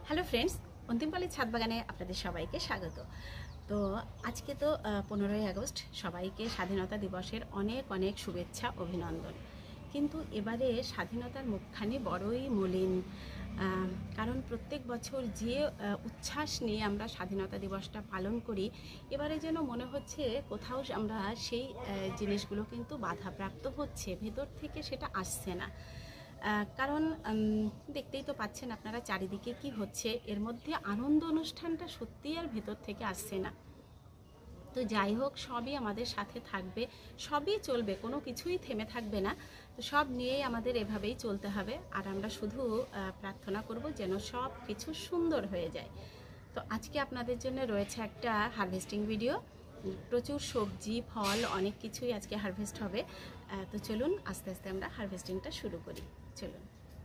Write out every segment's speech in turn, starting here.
Hello friends, অন্তিমপালের ছাদ বাগানে আপনাদের সবাইকে স্বাগত। তো আজকে তো 15ই আগস্ট, সবাইকে স্বাধীনতা দিবসের অনেক অনেক শুভেচ্ছা, অভিনন্দন। কিন্তু এবারে স্বাধীনতার মুখখানি বড়ই মলিন, কারণ প্রত্যেক বছর যে উচ্ছ্বাস নিয়ে আমরা স্বাধীনতা দিবসটা পালন করি, এবারে যেন মনে হচ্ছে কোথাও আমরা সেই জিনিসগুলো কিন্তু বাধাপ্রাপ্ত হচ্ছে, ভেতর থেকে সেটা আসছে না। কারণ দেখতেই তো পাচ্ছেন আপনারা চারিদিকে কি হচ্ছে, এর মধ্যে আনন্দ অনুষ্ঠানটা সত্যিই আর ভেতর থেকে আসছে না। তো যাই হোক, সবই আমাদের সাথে থাকবে, সবই চলবে, কোনো কিছুই থেমে থাকবে না। তো সব নিয়েই আমাদের এভাবেই চলতে হবে, আর আমরা শুধু প্রার্থনা করব যেন সব কিছু সুন্দর হয়ে যায়। তো আজকে আপনাদের জন্য রয়েছে একটা হারভেস্টিং ভিডিও। প্রচুর সবজি, ফল, অনেক কিছুই আজকে হারভেস্ট হবে। তো চলুন আস্তে আস্তে আমরা হারভেস্টিংটা শুরু করি। চলুন।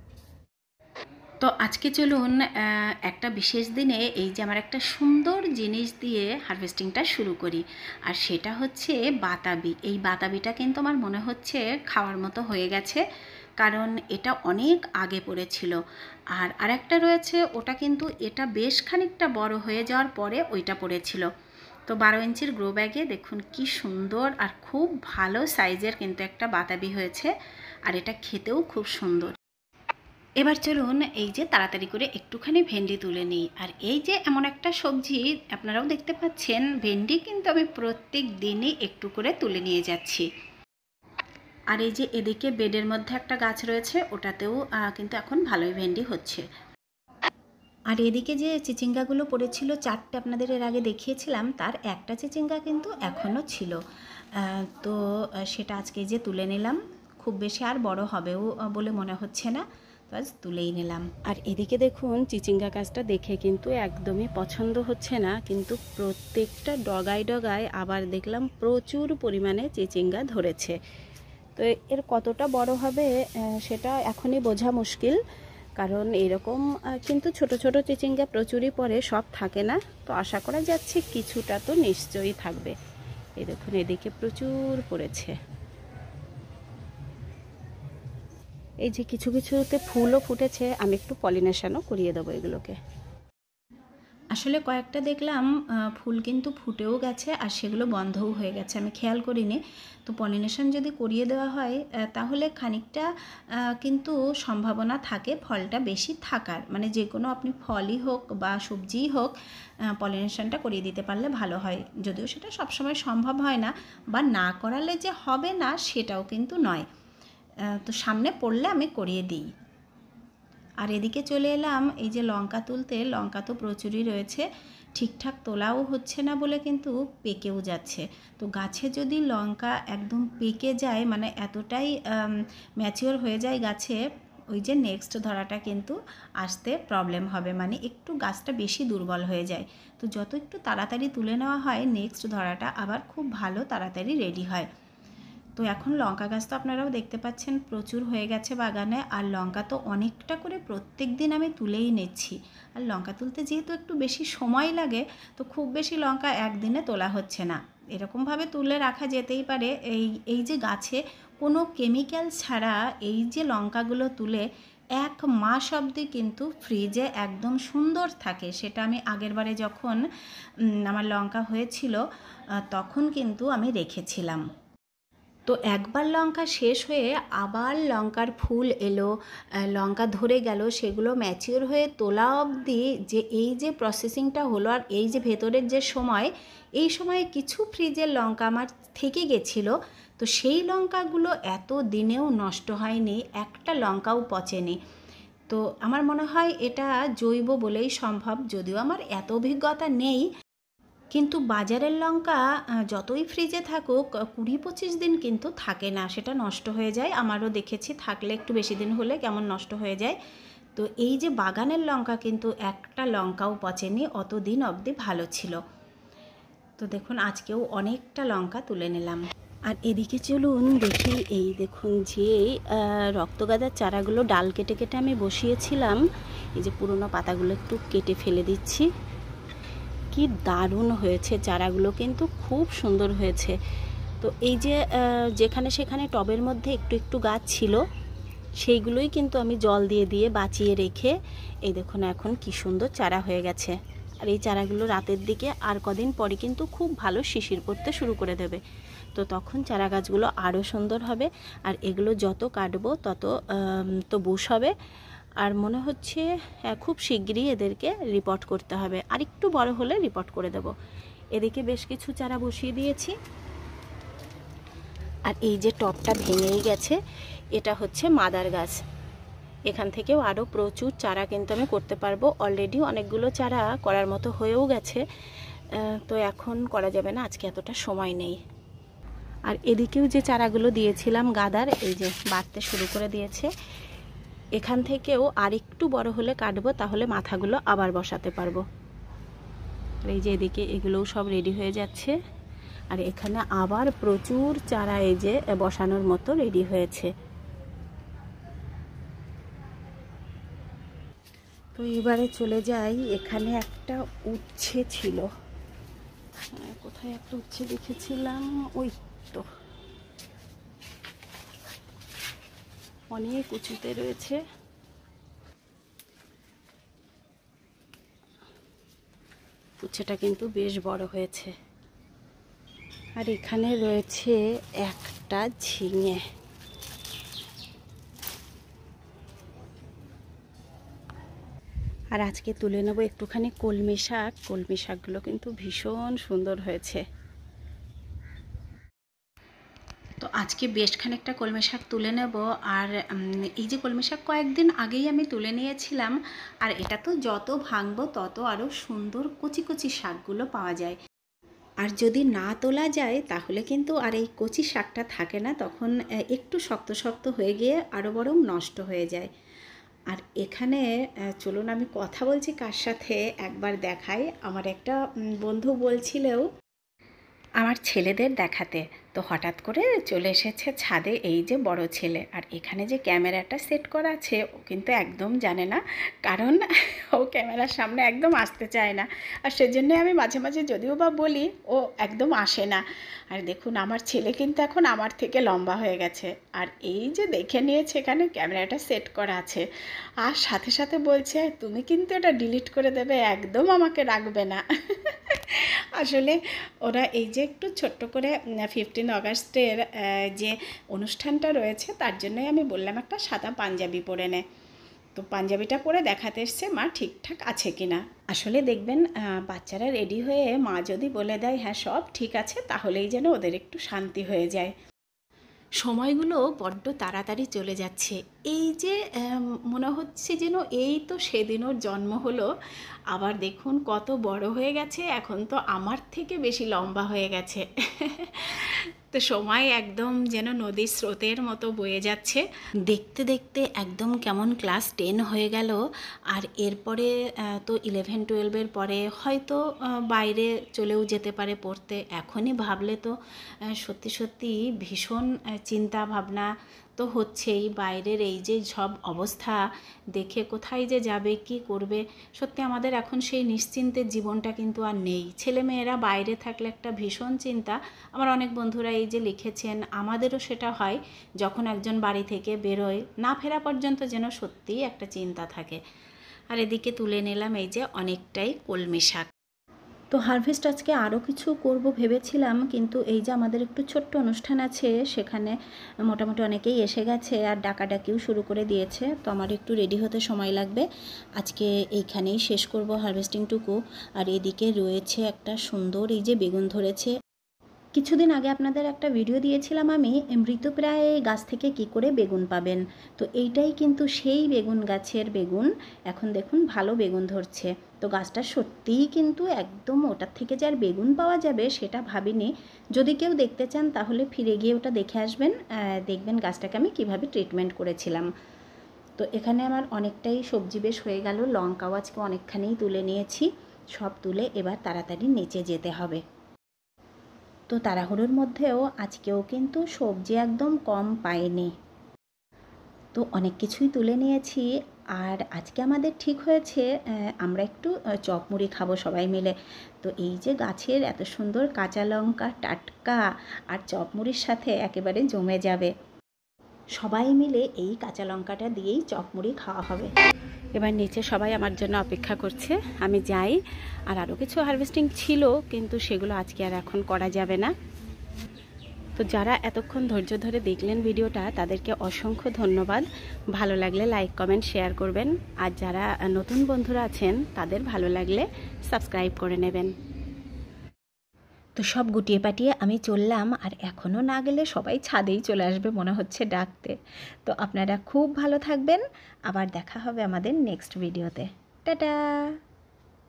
তো আজকে চলুন একটা বিশেষ দিনে এই যে আমার একটা সুন্দর জিনিস দিয়ে হারভেস্টিংটা শুরু করি, আর সেটা হচ্ছে বাতাবি। এই বাতাবিটা কিন্তু আমার মনে হচ্ছে খাওয়ার মতো হয়ে গেছে, কারণ এটা অনেক আগে পড়েছিল। আর আরেকটা রয়েছে, ওটা কিন্তু এটা বেশ খানিকটা বড় হয়ে যাওয়ার পরে ওইটা পড়েছিল। তো 12 ইঞ্চির গ্রো ব্যাগে দেখুন কি সুন্দর আর খুব ভালো সাইজের কিন্তু একটা বাতাবি হয়েছে, আর এটা খেতেও খুব সুন্দর। এবার চলুন এই যে তাড়াতাড়ি করে একটুখানি ভেন্ডি তুলে নিই। আর এই যে এমন একটা সবজি, আপনারাও দেখতে পাচ্ছেন, ভেন্ডি কিন্তু আমি প্রত্যেক দিনই একটু করে তুলে নিয়ে যাচ্ছি। আর এই যে এদিকে বেডের মধ্যে একটা গাছ রয়েছে, ওটাতেও কিন্তু এখন ভালোই ভেন্ডি হচ্ছে। আর এদিকে যে চিচিঙ্গাগুলো পড়েছিল, 4টে আপনাদের এর আগে দেখিয়েছিলাম, তার একটা চিচিঙ্গা কিন্তু এখনও ছিল। তো সেটা আজকে যে তুলে নিলাম, খুব বেশি আর বড় হবেও বলে মনে হচ্ছে না, তো আজ তুলেই নিলাম। আর এদিকে দেখুন চিচিঙ্গা গাছটা দেখে কিন্তু একদমই পছন্দ হচ্ছে না, কিন্তু প্রত্যেকটা ডগায় ডগায় আবার দেখলাম প্রচুর পরিমাণে চিচিঙ্গা ধরেছে। তো এর কতটা বড় হবে সেটা এখনই বোঝা মুশকিল, কারণ এরকম কিন্তু ছোট ছোট চিচিঙ্গা প্রচুরই পড়ে, সব থাকে না। তো আশা করা যাচ্ছে কিছুটা তো নিশ্চয়ই থাকবে। এই দেখুন এদিকে প্রচুর পড়েছে। এই যে কিছু কিছুতে ফুলও ফুটেছে, আমি একটু পলিনেশনও করিয়ে দেবো এগুলোকে। আসলে কয়েকটা দেখলাম ফুল কিন্তু ফুটেও গেছে, আর সেগুলো বন্ধও হয়ে গেছে, আমি খেয়াল করিনি। তো পলিনেশন যদি করিয়ে দেওয়া হয় তাহলে খানিকটা কিন্তু সম্ভাবনা থাকে ফলটা বেশি থাকার, মানে যে কোনো আপনি ফলই হোক বা সবজিই হোক, পলিনেশনটা করিয়ে দিতে পারলে ভালো হয়। যদিও সেটা সবসময় সম্ভব হয় না, বা না করালে যে হবে না সেটাও কিন্তু নয়। তো সামনে পড়লে আমি করিয়ে দিই। আর এদিকে চলে এলাম এই যে লঙ্কা তুলতে। লঙ্কা তো প্রচুরই রয়েছে, ঠিকঠাক তোলাও হচ্ছে না বলে কিন্তু পেকেও যাচ্ছে। তো গাছে যদি লঙ্কা একদম পেকে যায়, মানে এতটাই ম্যাচিওর হয়ে যায় গাছে, ওই যে নেক্সট ধরাটা কিন্তু আসতে প্রবলেম হবে, মানে একটু গাছটা বেশি দুর্বল হয়ে যায়। তো যত একটু তাড়াতাড়ি তুলে নেওয়া হয়, নেক্সট ধরাটা আবার খুব ভালো তাড়াতাড়ি রেডি হয়। তো এখন লঙ্কা গাছ তো আপনারাও দেখতে পাচ্ছেন প্রচুর হয়ে গেছে বাগানে, আর লঙ্কা তো অনেকটা করে প্রত্যেক দিন আমি তুলেই নিচ্ছি। আর লঙ্কা তুলতে যেহেতু একটু বেশি সময় লাগে, তো খুব বেশি লঙ্কা একদিনে তোলা হচ্ছে না। এরকমভাবে তুলে রাখা যেতেই পারে। এই যে গাছে কোনো কেমিক্যাল ছাড়া এই যে লঙ্কাগুলো তুলে 1 মাস অবধি কিন্তু ফ্রিজে একদম সুন্দর থাকে। সেটা আমি আগের বারে যখন আমার লঙ্কা হয়েছিল তখন কিন্তু আমি রেখেছিলাম। তো একবার লঙ্কা শেষ হয়ে আবার লঙ্কার ফুল এলো, লঙ্কা ধরে গেল, সেগুলো ম্যাচিওর হয়ে তোলা অবধি যে এই যে প্রসেসিংটা হলো, আর এই যে ভেতরের যে সময়, এই সময়ে কিছু ফ্রিজের লঙ্কা আমার থেকে গেছিলো। তো সেই লঙ্কাগুলো এত দিনেও নষ্ট হয়নি, একটা লঙ্কাও পচেনি। তো আমার মনে হয় এটা জৈব বলেই সম্ভব, যদিও আমার এত অভিজ্ঞতা নেই। কিন্তু বাজারের লঙ্কা যতই ফ্রিজে থাকুক 20-25 দিন কিন্তু থাকে না, সেটা নষ্ট হয়ে যায়। আমারও দেখেছি, থাকলে একটু বেশি দিন হলে কেমন নষ্ট হয়ে যায়। তো এই যে বাগানের লঙ্কা কিন্তু একটা লঙ্কাও পচেনি, অত দিন অবধি ভালো ছিল। তো দেখুন আজকেও অনেকটা লঙ্কা তুলে নিলাম। আর এদিকে চলুন দেখি, এই দেখুন যে রক্তগাঁদার চারাগুলো ডাল কেটে কেটে আমি বসিয়েছিলাম, এই যে পুরনো পাতাগুলো একটু কেটে ফেলে দিচ্ছি। কি দারুণ হয়েছে চারাগুলো, কিন্তু খুব সুন্দর হয়েছে। তো এই যে যেখানে সেখানে টবের মধ্যে একটু একটু গাছ ছিল, সেইগুলোই কিন্তু আমি জল দিয়ে দিয়ে বাঁচিয়ে রেখে এই দেখুন এখন কি সুন্দর চারা হয়ে গেছে। আর এই চারাগুলো রাতের দিকে আর কদিন পরে কিন্তু খুব ভালো শিশির পড়তে শুরু করে দেবে, তো তখন চারা গাছগুলো আরও সুন্দর হবে। আর এগুলো যত কাটবো তত তো বুশ হবে। আর মনে হচ্ছে খুব শিগগিরই এদেরকে রিপোর্ট করতে হবে, আর একটু বড় হলে রিপোর্ট করে দেব। এদিকে বেশ কিছু চারা বসিয়ে দিয়েছি। আর এই যে টবটা ভেঙেই গেছে, এটা হচ্ছে মাদার গাছ। এখান থেকেও আরও প্রচুর চারা কিন্তু আমি করতে পারবো। অলরেডি অনেকগুলো চারা করার মতো হয়েও গেছে, তো এখন করা যাবে না, আজকে এতটা সময় নেই। আর এদিকেও যে চারাগুলো দিয়েছিলাম গাদার, এই যে বাড়তে শুরু করে দিয়েছে। এখান থেকেও আর একটু বড় হলে কাটবো, তাহলে মাথাগুলো আবার বসাতে পারবো। এই যে এদিকে এগুলোও সব রেডি হয়ে যাচ্ছে। আর এখানে আবার প্রচুর চারা এই যে বসানোর মতো রেডি হয়েছে। তো এবারে চলে যাই, এখানে একটা উচ্ছে ছিল, কোথায় একটা উচ্ছে দেখেছিলাম, ওই তো অনেক উঁচুতে রয়েছে। উচ্ছেটা কিন্তু বেশ বড় হয়েছে। আর এখানে রয়েছে একটা ঝিঙে। আর আজকে তুলে নেব একটুখানি কলমি শাক। কলমি শাকগুলো কিন্তু ভীষণ সুন্দর হয়েছে। তো আজকে বেশ খানিকটা কলমি শাক তুলে নেব। আর এই যে কলমি শাক কয়েকদিন আগেই আমি তুলে নিয়েছিলাম। আর এটা তো যত ভাঙবো তত আরও সুন্দর কচি কচি শাকগুলো পাওয়া যায়। আর যদি না তোলা যায় তাহলে কিন্তু আর এই কচি শাকটা থাকে না, তখন একটু শক্ত শক্ত হয়ে গিয়ে আরও বরং নষ্ট হয়ে যায়। আর এখানে চলুন আমি কথা বলছি কার সাথে একবার দেখাই। আমার একটা বন্ধু বলছিলেও আমার ছেলেদের দেখাতে, তো হঠাৎ করে চলে এসেছে ছাদে এই যে বড় ছেলে। আর এখানে যে ক্যামেরাটা সেট করা আছে ও কিন্তু একদম জানে না, কারণ ও ক্যামেরার সামনে একদম আসতে চায় না। আর সেজন্যে আমি মাঝে মাঝে যদিও বা বলি, ও একদম আসে না। আর দেখুন আমার ছেলে কিন্তু এখন আমার থেকে লম্বা হয়ে গেছে। আর এই যে দেখে নিয়েছে এখানে ক্যামেরাটা সেট করা আছে, আর সাথে সাথে বলছে তুমি কিন্তু এটা ডিলিট করে দেবে, একদম আমাকে রাখবে না। আসলে ওরা এই যে একটু ছোট্ট করে 15 আগস্টের যে অনুষ্ঠানটা রয়েছে, তার জন্যই আমি বললাম একটা সাদা পাঞ্জাবি পরে নে। তো পাঞ্জাবিটা পরে দেখাতে এসছে মা ঠিকঠাক আছে কিনা। আসলে দেখবেন বাচ্চারা রেডি হয়ে মা যদি বলে দেয় হ্যাঁ সব ঠিক আছে, তাহলেই যেন ওদের একটু শান্তি হয়ে যায়। সময়গুলো বড্ড তাড়াতাড়ি চলে যাচ্ছে। এই যে মনে হচ্ছে যেন এই তো সেদিন ওর জন্ম হলো, আবার দেখুন কত বড় হয়ে গেছে, এখন তো আমার থেকে বেশি লম্বা হয়ে গেছে। তো সময় একদম যেন নদীর স্রোতের মতো বয়ে যাচ্ছে। দেখতে দেখতে একদম কেমন ক্লাস 10 হয়ে গেল। আর এরপরে তো 11-12-এর পরে হয়তো বাইরে চলেও যেতে পারে পড়তে। এখনই ভাবলে তো সত্যি সত্যি ভীষণ চিন্তা ভাবনা তো হচ্ছেই। বাইরের এই যে সব অবস্থা দেখে কোথায় যে যাবে কি করবে, সত্যি আমাদের এখন সেই নিশ্চিন্তের জীবনটা কিন্তু আর নেই। ছেলেমেয়েরা বাইরে থাকলে একটা ভীষণ চিন্তা। আমার অনেক বন্ধুরা এই যে লিখেছেন, আমাদেরও সেটা হয় যখন একজন বাড়ি থেকে বেরোয়, না ফেরা পর্যন্ত যেন সত্যিই একটা চিন্তা থাকে। আর এদিকে তুলে নিলাম এই যে অনেকটাই কলমি শাক। তো হারভেস্ট আজকে আরও কিছু করব ভেবেছিলাম, কিন্তু এই যে আমাদের একটু ছোট্ট অনুষ্ঠান আছে, সেখানে মোটামুটি অনেকেই এসে গেছে আর ডাকাডাকিও শুরু করে দিয়েছে। তো আমার একটু রেডি হতে সময় লাগবে। আজকে এইখানেই শেষ করব হারভেস্টিংটুকু। আর এদিকে রয়েছে একটা সুন্দর এই যে বেগুন ধরেছে। কিছুদিন আগে আপনাদের একটা ভিডিও দিয়েছিলাম আমি, মৃতপ্রায় গাছ থেকে কি করে বেগুন পাবেন। তো এইটাই কিন্তু সেই বেগুন গাছের বেগুন। এখন দেখুন ভালো বেগুন ধরছে। তো গাছটা সত্যিই কিন্তু একদম ওটার থেকে যে আর বেগুন পাওয়া যাবে সেটা ভাবিনি। যদি কেউ দেখতে চান তাহলে ফিরে গিয়ে ওটা দেখে আসবেন, দেখবেন গাছটাকে আমি কিভাবে ট্রিটমেন্ট করেছিলাম। তো এখানে আমার অনেকটাই সবজি বেশ হয়ে গেল। লঙ্কাও আজকে অনেকখানিই তুলে নিয়েছি। সব তুলে এবার তাড়াতাড়ি নিচে যেতে হবে। তো তাড়াহুড়োর মধ্যেও আজকেও কিন্তু সবজি একদম কম পাইনি। তো অনেক কিছুই তুলে নিয়েছি। আর আজকে আমাদের ঠিক হয়েছে আমরা একটু চপ মুড়ি খাবো সবাই মিলে। তো এই যে গাছের এত সুন্দর কাঁচা লঙ্কা টাটকা আর চপ মুড়ির সাথে একেবারে জমে যাবে। সবাই মিলে এই কাঁচা লঙ্কাটা দিয়েই চপ মুড়ি খাওয়া হবে। এবার নিচে সবাই আমার জন্য অপেক্ষা করছে, আমি যাই। আর আরও কিছু হারভেস্টিং ছিল, কিন্তু সেগুলো আজকে আর এখন করা যাবে না। তো যারা এতক্ষণ ধৈর্য ধরে দেখলেন ভিডিওটা, তাদেরকে অসংখ্য ধন্যবাদ। ভালো লাগলে লাইক কমেন্ট শেয়ার করবেন, আর যারা নতুন বন্ধুরা আছেন তাদের ভালো লাগলে সাবস্ক্রাইব করে নেবেন। তো সব গুটিয়ে পাটিয়ে আমি চললাম, আর এখনও না গেলে সবাই ছাদেই চলে আসবে মনে হচ্ছে ডাকতে। তো আপনারা খুব ভালো থাকবেন, আবার দেখা হবে আমাদের নেক্সট ভিডিওতে। টাটা।